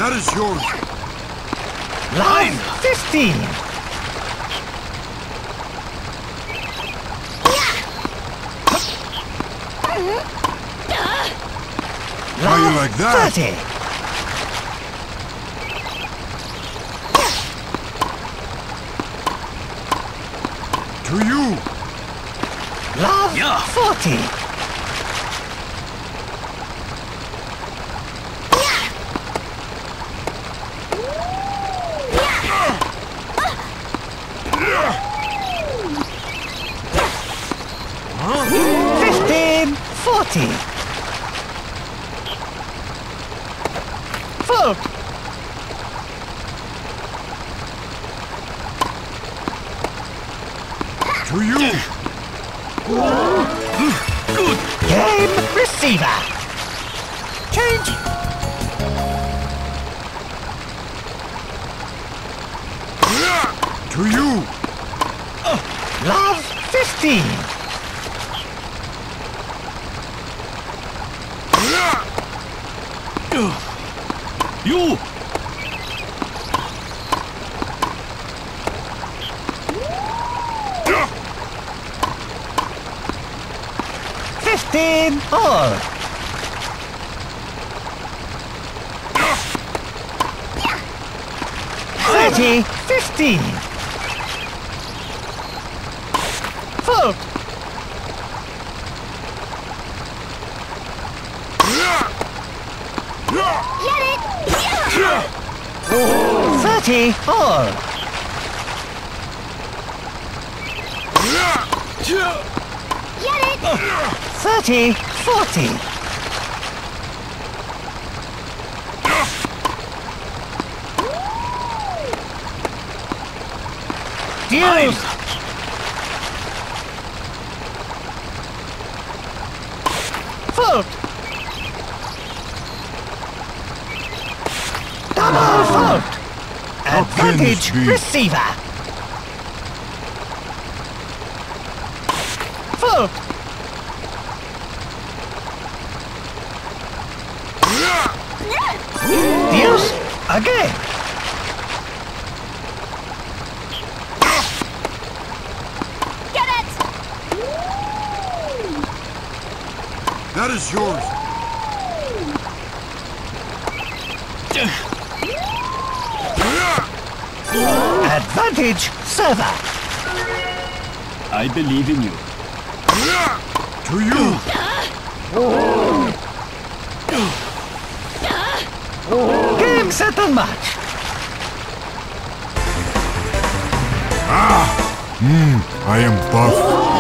That is yours. Line 15. How you like that? 30. To you. Love 40. Huh? 15, 40. Vote. To you. Good. Game receiver. Change. To you. Love 15. You! All. 30, 15. Vote. Get it! 30, all. Get it! 30, 40. Deuce. Vote. Double vote. Advantage receiver. Vote. Deuce again. Get it! That is yours. Advantage server. I believe in you. To you. Game, set, and match. I am buff.